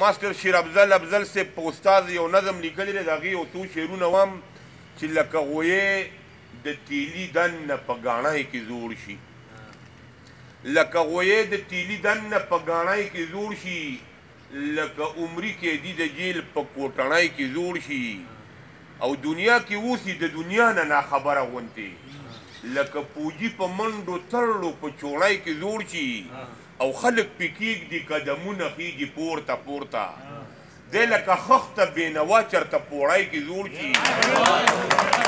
ماسټر شیر افضل صاحب په استاد یو نظم لیکلی دی د هغې یو څو شعرونه وم چې لکه غویې د تیلي دن نه په ګاڼۍ کې زوړ شي لکه غویې د تیلي دن نه په ګاڼۍ کې زوړ شي لکه عمري قیدي د جیل په کوټنۍ کې زوړ شي او دنیا کې اوسي د دنیا نه ناخبره غوندې لکه پوجي په منډو ترړو په چوڼۍ کې زوړ شي او خلک پې کېږدي قدمونه خیږي پورته پورته دی لکه خښته بېنوا چېرته پوړی کې زوړ شي